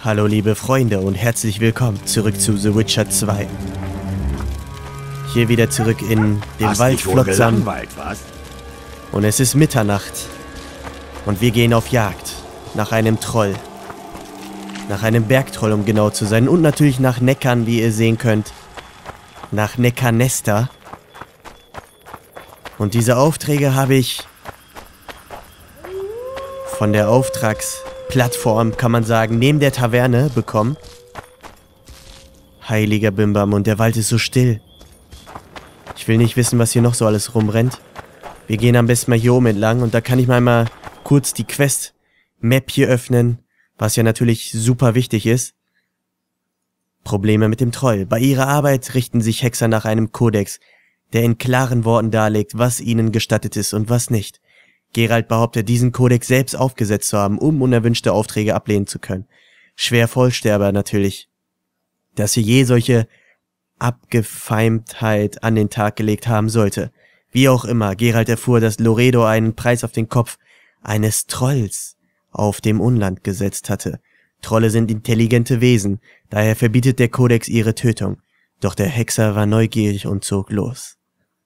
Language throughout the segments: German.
Hallo liebe Freunde und herzlich willkommen zurück zu The Witcher 2. Hier wieder zurück in dem Wald Flotsam. Und es ist Mitternacht. Und wir gehen auf Jagd nach einem Troll. Nach einem Bergtroll, um genau zu sein. Und natürlich nach Neckern, wie ihr sehen könnt. Nach Neckarnester. Und diese Aufträge habe ich von der Auftragsplattform, kann man sagen, neben der Taverne bekommen. Heiliger Bimbam, und der Wald ist so still. Ich will nicht wissen, was hier noch so alles rumrennt. Wir gehen am besten mal hier oben entlang und da kann ich mal kurz die Quest-Map hier öffnen, was ja natürlich super wichtig ist. Probleme mit dem Troll. Bei ihrer Arbeit richten sich Hexer nach einem Kodex, der in klaren Worten darlegt, was ihnen gestattet ist und was nicht. Geralt behauptet, diesen Kodex selbst aufgesetzt zu haben, um unerwünschte Aufträge ablehnen zu können. Schwer Vollsterber natürlich. Dass sie je solche Abgefeimtheit an den Tag gelegt haben sollte. Wie auch immer, Geralt erfuhr, dass Loredo einen Preis auf den Kopf eines Trolls auf dem Unland gesetzt hatte. Trolle sind intelligente Wesen, daher verbietet der Kodex ihre Tötung. Doch der Hexer war neugierig und zog los.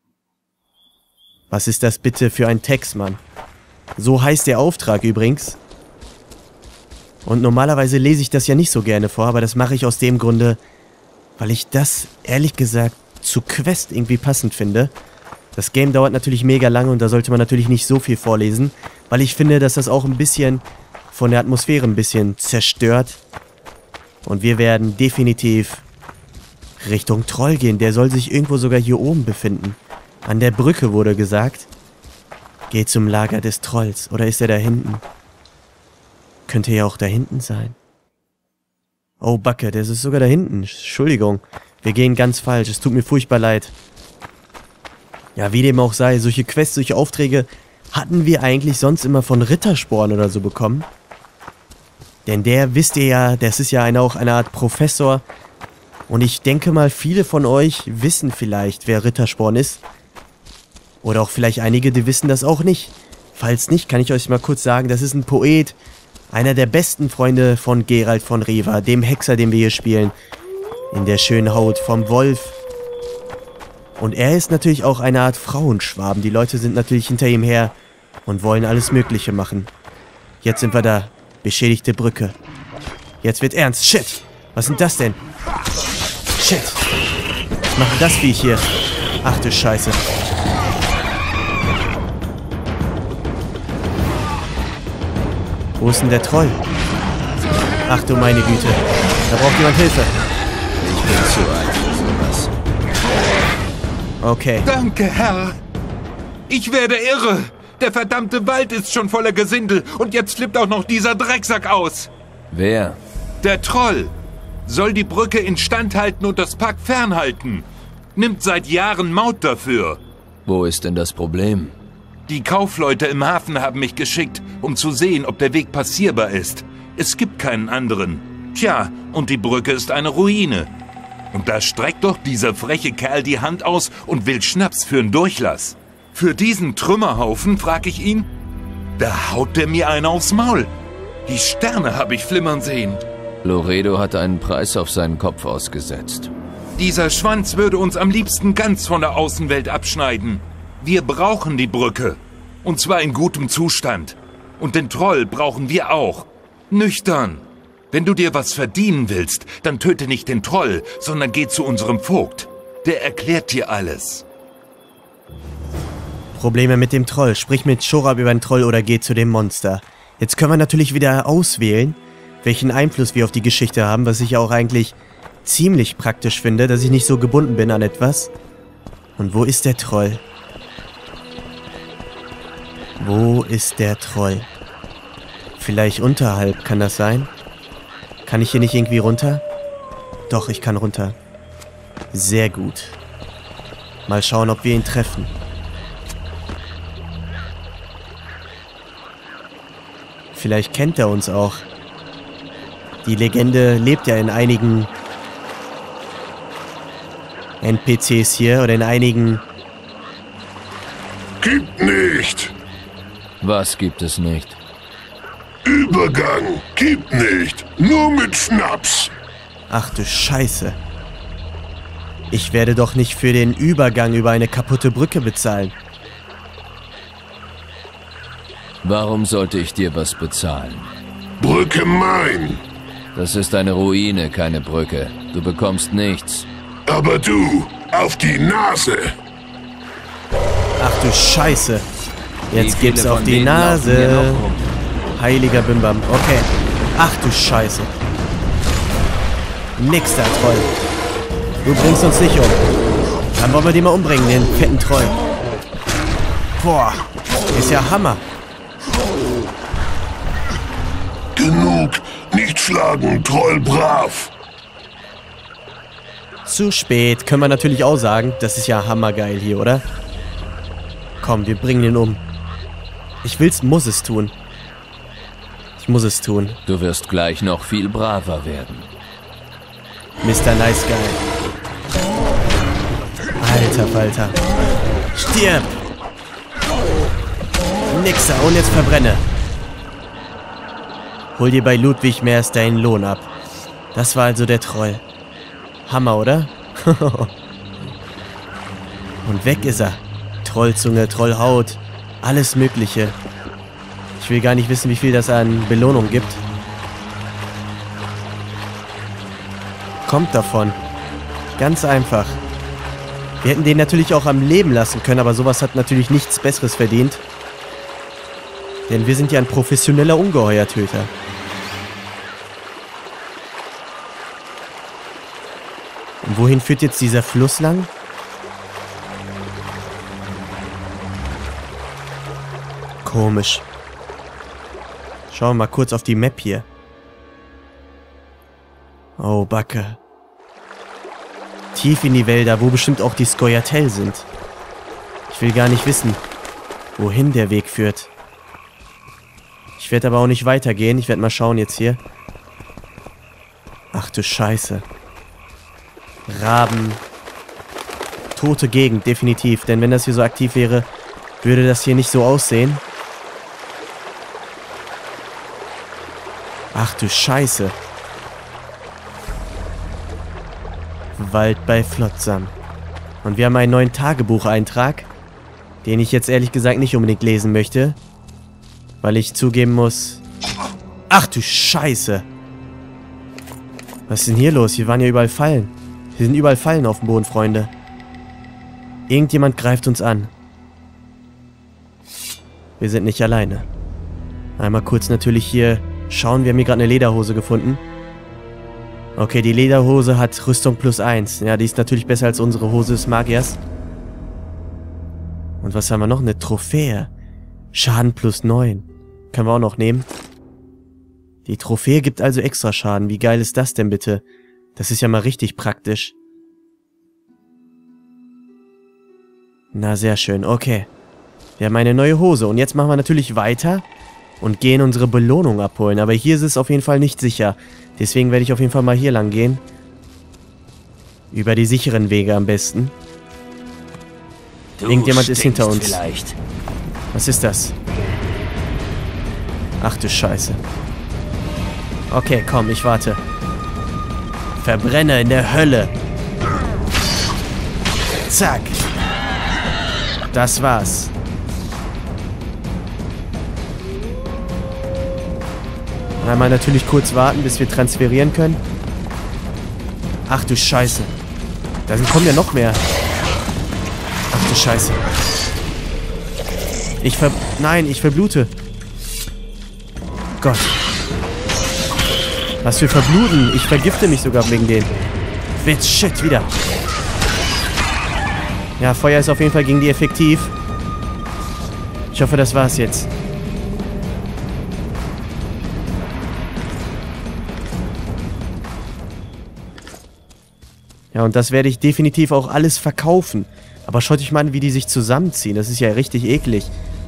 Was ist das bitte für ein Text, Mann? So heißt der Auftrag übrigens. Und normalerweise lese ich das ja nicht so gerne vor, aber das mache ich aus dem Grunde, weil ich das, ehrlich gesagt, zu Quest irgendwie passend finde. Das Game dauert natürlich mega lange und da sollte man natürlich nicht so viel vorlesen, weil ich finde, dass das auch ein bisschen von der Atmosphäre ein bisschen zerstört. Und wir werden definitiv Richtung Troll gehen. Der soll sich irgendwo sogar hier oben befinden. An der Brücke wurde gesagt. Geht zum Lager des Trolls. Oder ist er da hinten? Könnte ja auch da hinten sein. Oh, Backe, das ist sogar da hinten. Entschuldigung. Wir gehen ganz falsch. Es tut mir furchtbar leid. Ja, wie dem auch sei, solche Quests, solche Aufträge hatten wir eigentlich sonst immer von Rittersporn oder so bekommen. Denn der, wisst ihr ja, das ist ja auch eine Art Professor. Und ich denke mal, viele von euch wissen vielleicht, wer Rittersporn ist. Oder auch vielleicht einige, die wissen das auch nicht. Falls nicht, kann ich euch mal kurz sagen, das ist ein Poet. Einer der besten Freunde von Geralt von Riva, dem Hexer, den wir hier spielen. In der schönen Haut vom Wolf. Und er ist natürlich auch eine Art Frauenschwaben. Die Leute sind natürlich hinter ihm her und wollen alles Mögliche machen. Jetzt sind wir da. Beschädigte Brücke. Jetzt wird ernst. Shit! Was sind das denn? Shit! Was macht das Viech hier? Ach du Scheiße. Wo ist denn der Troll? Ach du meine Güte. Da braucht jemand Hilfe. Ich bin zu alt für sowas. Okay. Danke, Herr. Ich werde irre. Der verdammte Wald ist schon voller Gesindel und jetzt flippt auch noch dieser Drecksack aus. Wer? Der Troll soll die Brücke instand halten und das Pack fernhalten. Nimmt seit Jahren Maut dafür. Wo ist denn das Problem? Die Kaufleute im Hafen haben mich geschickt, um zu sehen, ob der Weg passierbar ist. Es gibt keinen anderen. Tja, und die Brücke ist eine Ruine. Und da streckt doch dieser freche Kerl die Hand aus und will Schnaps für einen Durchlass. Für diesen Trümmerhaufen, frag ich ihn, da haut der mir einen aufs Maul. Die Sterne habe ich flimmern sehen. Loredo hat einen Preis auf seinen Kopf ausgesetzt. Dieser Schwanz würde uns am liebsten ganz von der Außenwelt abschneiden. Wir brauchen die Brücke. Und zwar in gutem Zustand. Und den Troll brauchen wir auch. Nüchtern. Wenn du dir was verdienen willst, dann töte nicht den Troll, sondern geh zu unserem Vogt. Der erklärt dir alles. Probleme mit dem Troll. Sprich mit Shorab über den Troll oder geh zu dem Monster. Jetzt können wir natürlich wieder auswählen, welchen Einfluss wir auf die Geschichte haben, was ich auch eigentlich ziemlich praktisch finde, dass ich nicht so gebunden bin an etwas. Und wo ist der Troll? Wo ist der Troll? Vielleicht unterhalb, kann das sein? Kann ich hier nicht irgendwie runter? Doch, ich kann runter. Sehr gut. Mal schauen, ob wir ihn treffen. Vielleicht kennt er uns auch. Die Legende lebt ja in einigen NPCs hier oder in einigen... Gibt nicht. Was gibt es nicht? Übergang. Gibt nicht. Nur mit Schnaps. Ach du Scheiße. Ich werde doch nicht für den Übergang über eine kaputte Brücke bezahlen. Warum sollte ich dir was bezahlen? Brücke mein. Das ist eine Ruine, keine Brücke. Du bekommst nichts. Aber du, auf die Nase. Ach du Scheiße. Jetzt Wie viele gibt's auf von die denen laufen hier Nase. noch rum? Heiliger Bimbam. Okay. Ach du Scheiße. Nix da, Troll. Du bringst uns nicht um. Dann wollen wir den mal umbringen, den fetten Troll. Boah. Ist ja Hammer. Genug. Nicht schlagen, Troll brav. Zu spät. Können wir natürlich auch sagen. Das ist ja hammergeil hier, oder? Komm, wir bringen den um. Ich muss es tun. Ich muss es tun. Du wirst gleich noch viel braver werden. Mr. Nice Guy. Alter Falter. Stirb! Nixer, und jetzt verbrenne. Hol dir bei Ludwig Meers deinen Lohn ab. Das war also der Troll. Hammer, oder? Und weg ist er. Trollzunge, Trollhaut, alles Mögliche. Ich will gar nicht wissen, wie viel das an Belohnung gibt. Kommt davon. Ganz einfach. Wir hätten den natürlich auch am Leben lassen können, aber sowas hat natürlich nichts Besseres verdient. Denn wir sind ja ein professioneller Ungeheuertöter. Und wohin führt jetzt dieser Fluss lang? Komisch. Schauen wir mal kurz auf die Map hier. Oh, Backe. Tief in die Wälder, wo bestimmt auch die Scoia'tael sind. Ich will gar nicht wissen, wohin der Weg führt. Ich werde aber auch nicht weitergehen. Ich werde mal schauen jetzt hier. Ach du Scheiße. Raben. Tote Gegend, definitiv. Denn wenn das hier so aktiv wäre, würde das hier nicht so aussehen. Ach du Scheiße. Wald bei Flotsam. Und wir haben einen neuen Tagebucheintrag, den ich jetzt ehrlich gesagt nicht unbedingt lesen möchte. Weil ich zugeben muss... Ach du Scheiße. Was ist denn hier los? Hier waren ja überall Fallen. Hier sind überall Fallen auf dem Boden, Freunde. Irgendjemand greift uns an. Wir sind nicht alleine. Einmal kurz natürlich hier schauen. Wir haben hier gerade eine Lederhose gefunden. Okay, die Lederhose hat Rüstung +1. Ja, die ist natürlich besser als unsere Hose des Magiers. Und was haben wir noch? Eine Trophäe. Schaden +9. Können wir auch noch nehmen. Die Trophäe gibt also extra Schaden. Wie geil ist das denn bitte? Das ist ja mal richtig praktisch. Na, sehr schön. Okay. Wir haben eine neue Hose. Und jetzt machen wir natürlich weiter und gehen unsere Belohnung abholen. Aber hier ist es auf jeden Fall nicht sicher. Deswegen werde ich auf jeden Fall mal hier lang gehen. Über die sicheren Wege am besten. Irgendjemand ist hinter uns. Vielleicht. Was ist das? Ach du Scheiße. Okay, komm, ich warte. Verbrenne in der Hölle. Zack. Das war's. Einmal natürlich kurz warten, bis wir transferieren können. Ach du Scheiße. Da kommen ja noch mehr. Ach du Scheiße. Nein, ich verblute. Gott. Was für Verbluten. Ich vergifte mich sogar wegen denen. Shit, wieder. Ja, Feuer ist auf jeden Fall gegen die effektiv. Ich hoffe, das war's jetzt. Ja, und das werde ich definitiv auch alles verkaufen. Aber schaut euch mal an, wie die sich zusammenziehen. Das ist ja richtig eklig.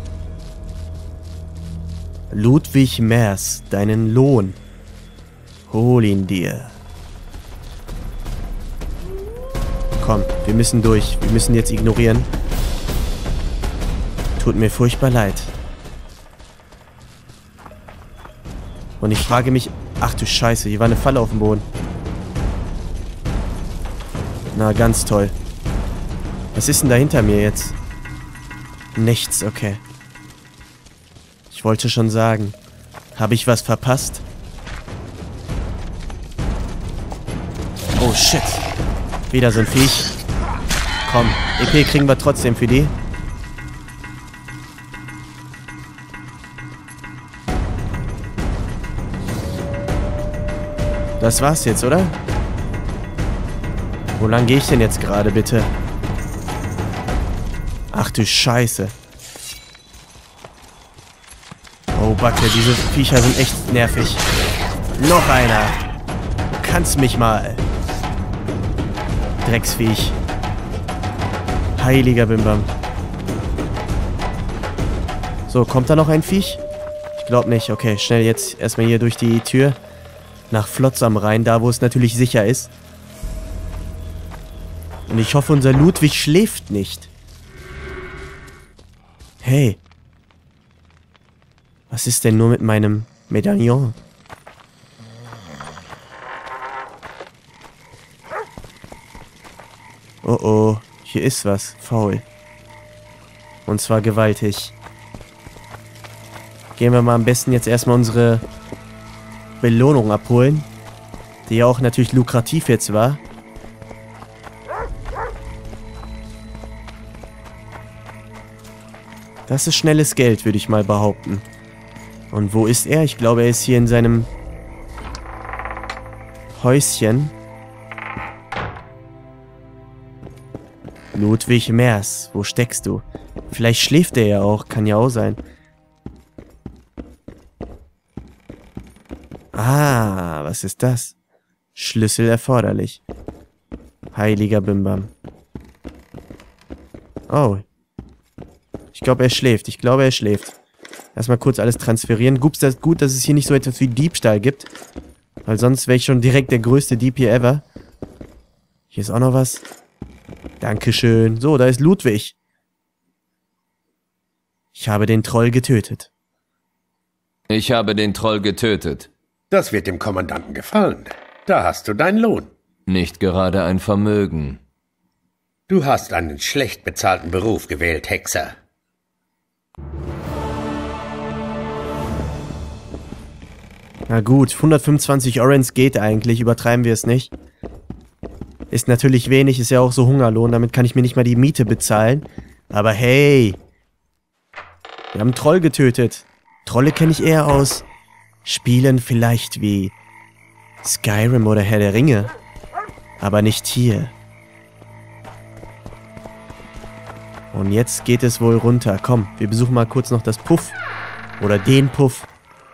Ludwig Meers, deinen Lohn. Hol ihn dir. Komm, wir müssen durch. Wir müssen jetzt ignorieren. Tut mir furchtbar leid. Und ich frage mich... Ach du Scheiße, hier war eine Falle auf dem Boden. Na, ganz toll. Was ist denn da hinter mir jetzt? Nichts, okay. Ich wollte schon sagen. Habe ich was verpasst? Oh shit. Wieder so ein Viech. Komm, EP kriegen wir trotzdem für die. Das war's jetzt, oder? Wo lang gehe ich denn jetzt gerade, bitte? Ach du Scheiße. Oh, Backe, diese Viecher sind echt nervig. Noch einer. Du kannst mich mal. Drecksviech. Heiliger Bimbam. So, kommt da noch ein Viech? Ich glaube nicht. Okay, schnell jetzt erstmal hier durch die Tür. Nach Flotsam rein, da wo es natürlich sicher ist. Und ich hoffe, unser Ludwig schläft nicht. Hey. Was ist denn nur mit meinem Medaillon? Oh oh, hier ist was. Faul. Und zwar gewaltig. Gehen wir mal am besten jetzt erstmal unsere Belohnung abholen. Die ja auch natürlich lukrativ jetzt war. Das ist schnelles Geld, würde ich mal behaupten. Und wo ist er? Ich glaube, er ist hier in seinem Häuschen. Ludwig Mers, wo steckst du? Vielleicht schläft er ja auch, kann ja auch sein. Ah, was ist das? Schlüssel erforderlich. Heiliger Bimbam. Oh. Ich glaube, er schläft. Erstmal kurz alles transferieren. Gut, dass es hier nicht so etwas wie Diebstahl gibt. Weil sonst wäre ich schon direkt der größte Dieb hier ever. Hier ist auch noch was. Dankeschön. So, da ist Ludwig. Ich habe den Troll getötet. Ich habe den Troll getötet. Das wird dem Kommandanten gefallen. Da hast du deinen Lohn. Nicht gerade ein Vermögen. Du hast einen schlecht bezahlten Beruf gewählt, Hexer. Na gut, 125 Orens geht eigentlich, übertreiben wir es nicht. Ist natürlich wenig, ist ja auch so Hungerlohn, damit kann ich mir nicht mal die Miete bezahlen. Aber hey, wir haben einen Troll getötet. Trolle kenne ich eher aus Spielen vielleicht wie Skyrim oder Herr der Ringe. Aber nicht hier. Und jetzt geht es wohl runter. Komm, wir besuchen mal kurz noch das Puff. Oder den Puff.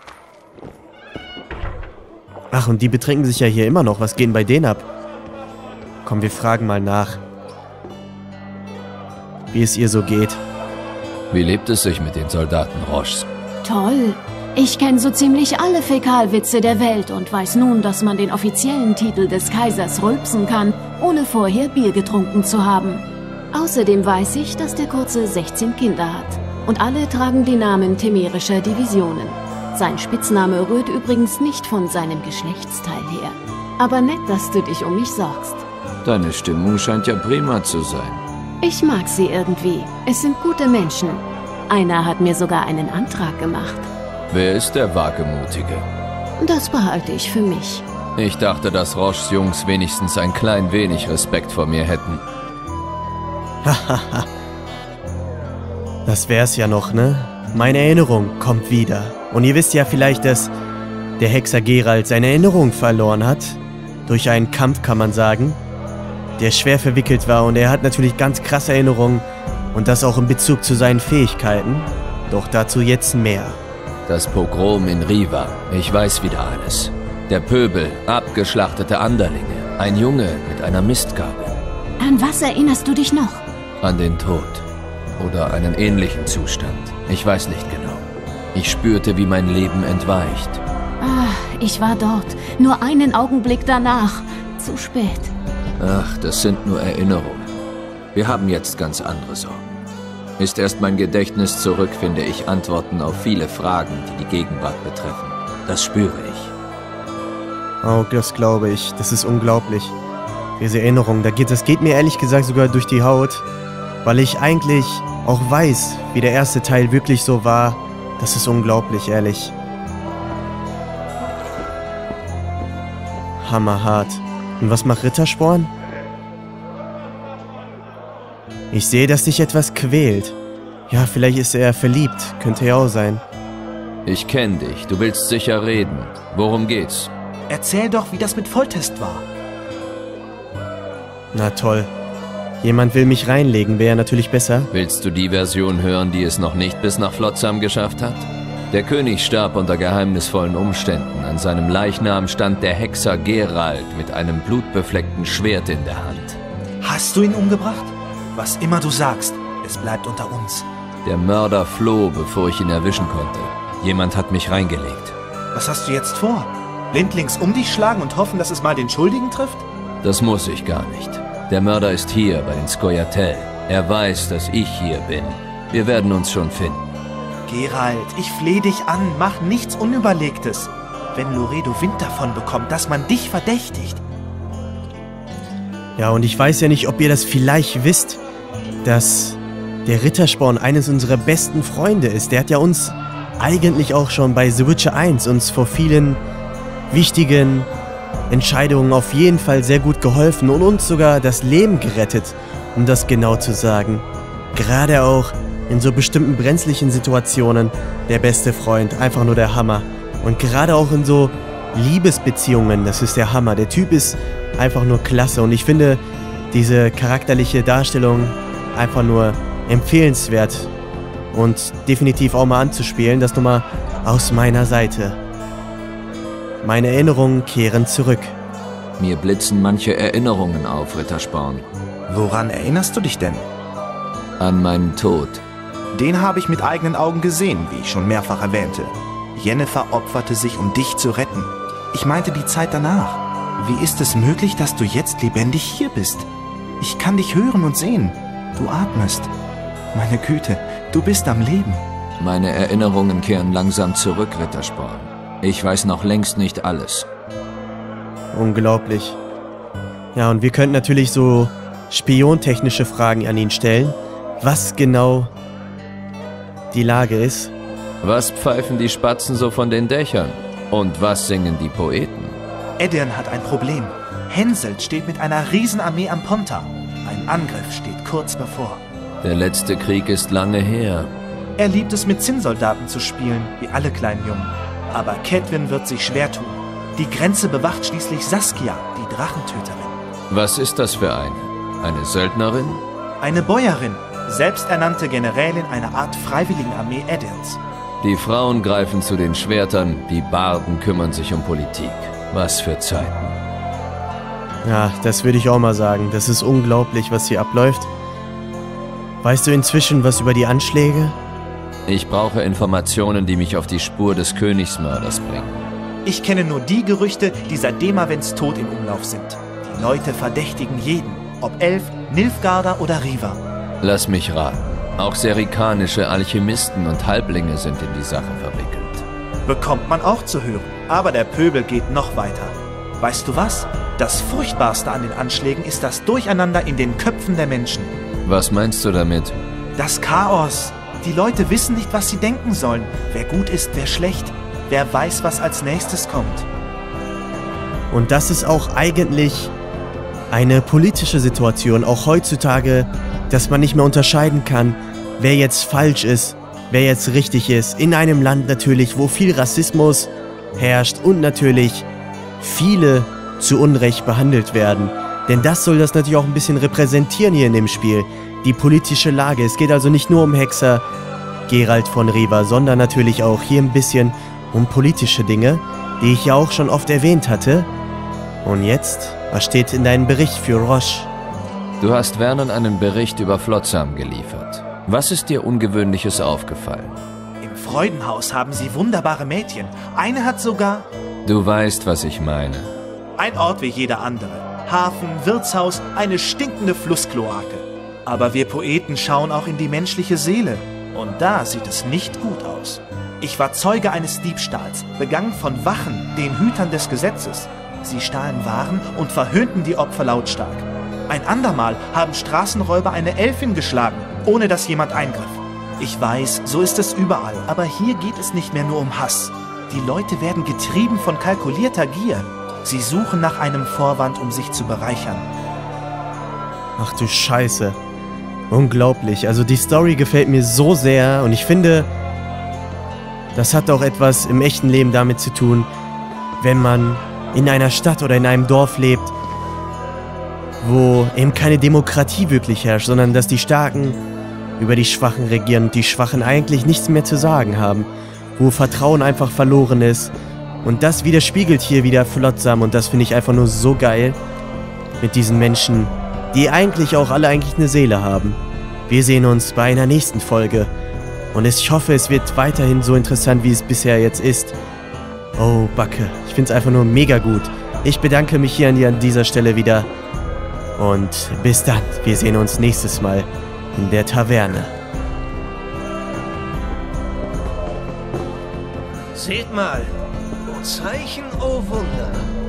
Ach, und die betrinken sich ja hier immer noch. Was geht denn bei denen ab? Komm, wir fragen mal nach. Wie es ihr so geht. Wie lebt es sich mit den Soldaten Roches? Toll. Ich kenne so ziemlich alle Fäkalwitze der Welt und weiß nun, dass man den offiziellen Titel des Kaisers rülpsen kann, ohne vorher Bier getrunken zu haben. Außerdem weiß ich, dass der Kurze 16 Kinder hat. Und alle tragen die Namen temerischer Divisionen. Sein Spitzname rührt übrigens nicht von seinem Geschlechtsteil her. Aber nett, dass du dich um mich sorgst. Deine Stimmung scheint ja prima zu sein. Ich mag sie irgendwie. Es sind gute Menschen. Einer hat mir sogar einen Antrag gemacht. Wer ist der Wagemutige? Das behalte ich für mich. Ich dachte, dass Roches Jungs wenigstens ein klein wenig Respekt vor mir hätten. Hahaha. Das wär's ja noch, ne? Meine Erinnerung kommt wieder. Und ihr wisst ja vielleicht, dass der Hexer Geralt seine Erinnerung verloren hat. Durch einen Kampf, kann man sagen, der schwer verwickelt war. Und er hat natürlich ganz krasse Erinnerungen. Und das auch in Bezug zu seinen Fähigkeiten. Doch dazu jetzt mehr. Das Pogrom in Riva. Ich weiß wieder alles. Der Pöbel, abgeschlachtete Anderlinge. Ein Junge mit einer Mistgabel. An was erinnerst du dich noch? An den Tod. Oder einen ähnlichen Zustand. Ich weiß nicht genau. Ich spürte, wie mein Leben entweicht. Ah, ich war dort. Nur einen Augenblick danach. Zu spät. Ach, das sind nur Erinnerungen. Wir haben jetzt ganz andere Sorgen. Ist erst mein Gedächtnis zurück, finde ich Antworten auf viele Fragen, die die Gegenwart betreffen. Das spüre ich. Oh, das glaube ich. Das ist unglaublich. Diese Erinnerung, das geht mir ehrlich gesagt sogar durch die Haut, weil ich eigentlich auch weiß, wie der erste Teil wirklich so war. Das ist unglaublich, ehrlich. Hammerhart. Und was macht Rittersporn? Ich sehe, dass dich etwas quält. Ja, vielleicht ist er verliebt. Könnte ja auch sein. Ich kenne dich. Du willst sicher reden. Worum geht's? Erzähl doch, wie das mit Volltest war. Na toll. Jemand will mich reinlegen, wäre natürlich besser. Willst du die Version hören, die es noch nicht bis nach Flotsam geschafft hat? Der König starb unter geheimnisvollen Umständen. An seinem Leichnam stand der Hexer Geralt mit einem blutbefleckten Schwert in der Hand. Hast du ihn umgebracht? Was immer du sagst, es bleibt unter uns. Der Mörder floh, bevor ich ihn erwischen konnte. Jemand hat mich reingelegt. Was hast du jetzt vor? Blindlings um dich schlagen und hoffen, dass es mal den Schuldigen trifft? Das muss ich gar nicht. Der Mörder ist hier bei den Scoia'tael. Er weiß, dass ich hier bin. Wir werden uns schon finden. Geralt, ich flehe dich an, mach nichts Unüberlegtes. Wenn Loredo Wind davon bekommt, dass man dich verdächtigt. Ja, und ich weiß ja nicht, ob ihr das vielleicht wisst, dass der Rittersporn eines unserer besten Freunde ist. Der hat ja uns eigentlich auch schon bei The Witcher 1 uns vor vielen wichtigen Entscheidungen auf jeden Fall sehr gut geholfen und uns sogar das Leben gerettet, um das genau zu sagen. Gerade auch in so bestimmten brenzlichen Situationen der beste Freund, einfach nur der Hammer. Und gerade auch in so Liebesbeziehungen, das ist der Hammer. Der Typ ist einfach nur klasse und ich finde diese charakterliche Darstellung einfach nur empfehlenswert und definitiv auch mal anzuspielen. Das nochmal aus meiner Seite. Meine Erinnerungen kehren zurück. Mir blitzen manche Erinnerungen auf, Rittersporn. Woran erinnerst du dich denn? An meinen Tod. Den habe ich mit eigenen Augen gesehen, wie ich schon mehrfach erwähnte. Jennifer opferte sich, um dich zu retten. Ich meinte die Zeit danach. Wie ist es möglich, dass du jetzt lebendig hier bist? Ich kann dich hören und sehen. Du atmest. Meine Güte, du bist am Leben. Meine Erinnerungen kehren langsam zurück, Rittersporn. Ich weiß noch längst nicht alles. Unglaublich. Ja, und wir könnten natürlich so spiontechnische Fragen an ihn stellen. Was genau die Lage ist. Was pfeifen die Spatzen so von den Dächern? Und was singen die Poeten? Edirn hat ein Problem. Henselt steht mit einer Riesenarmee am Pontar. Ein Angriff steht kurz bevor. Der letzte Krieg ist lange her. Er liebt es, mit Zinnsoldaten zu spielen, wie alle kleinen Jungen. Aber Cedwin wird sich schwer tun. Die Grenze bewacht schließlich Saskia, die Drachentöterin. Was ist das für eine? Eine Söldnerin? Eine Bäuerin, selbsternannte Generälin einer Art Freiwilligenarmee Edirns. Die Frauen greifen zu den Schwertern, die Barden kümmern sich um Politik. Was für Zeiten. Ja, das würde ich auch mal sagen. Das ist unglaublich, was hier abläuft. Weißt du inzwischen was über die Anschläge? Ich brauche Informationen, die mich auf die Spur des Königsmörders bringen. Ich kenne nur die Gerüchte, die seit Demavends Tod im Umlauf sind. Die Leute verdächtigen jeden, ob Elf, Nilfgaarder oder Riva. Lass mich raten. Auch serikanische Alchemisten und Halblinge sind in die Sache verwickelt. Bekommt man auch zu hören. Aber der Pöbel geht noch weiter. Weißt du was? Das Furchtbarste an den Anschlägen ist das Durcheinander in den Köpfen der Menschen. Was meinst du damit? Das Chaos. Die Leute wissen nicht, was sie denken sollen. Wer gut ist, wer schlecht. Wer weiß, was als nächstes kommt. Und das ist auch eigentlich eine politische Situation, auch heutzutage, dass man nicht mehr unterscheiden kann, wer jetzt falsch ist, wer jetzt richtig ist. In einem Land natürlich, wo viel Rassismus herrscht und natürlich viele zu Unrecht behandelt werden. Denn das soll das natürlich auch ein bisschen repräsentieren hier in dem Spiel. Die politische Lage. Es geht also nicht nur um Hexer Geralt von Riva, sondern natürlich auch hier ein bisschen um politische Dinge, die ich ja auch schon oft erwähnt hatte. Und jetzt, was steht in deinem Bericht für Roche? Du hast Vernon einen Bericht über Flotsam geliefert. Was ist dir Ungewöhnliches aufgefallen? Im Freudenhaus haben sie wunderbare Mädchen. Eine hat sogar... Du weißt, was ich meine. Ein Ort wie jeder andere. Hafen, Wirtshaus, eine stinkende Flusskloake. Aber wir Poeten schauen auch in die menschliche Seele. Und da sieht es nicht gut aus. Ich war Zeuge eines Diebstahls, begangen von Wachen, den Hütern des Gesetzes. Sie stahlen Waren und verhöhnten die Opfer lautstark. Ein andermal haben Straßenräuber eine Elfin geschlagen, ohne dass jemand eingriff. Ich weiß, so ist es überall, aber hier geht es nicht mehr nur um Hass. Die Leute werden getrieben von kalkulierter Gier. Sie suchen nach einem Vorwand, um sich zu bereichern. Ach du Scheiße. Unglaublich. Also die Story gefällt mir so sehr und ich finde, das hat auch etwas im echten Leben damit zu tun, wenn man in einer Stadt oder in einem Dorf lebt, wo eben keine Demokratie wirklich herrscht, sondern dass die Starken über die Schwachen regieren und die Schwachen eigentlich nichts mehr zu sagen haben, wo Vertrauen einfach verloren ist. Und das widerspiegelt hier wieder Flotsam und das finde ich einfach nur so geil mit diesen Menschen, die eigentlich auch alle eine Seele haben. Wir sehen uns bei einer nächsten Folge und ich hoffe, es wird weiterhin so interessant, wie es bisher jetzt ist. Oh, Backe, ich finde es einfach nur mega gut. Ich bedanke mich hier an dieser Stelle wieder und bis dann. Wir sehen uns nächstes Mal in der Taverne. Seht mal, Zeichen, oh Wunder.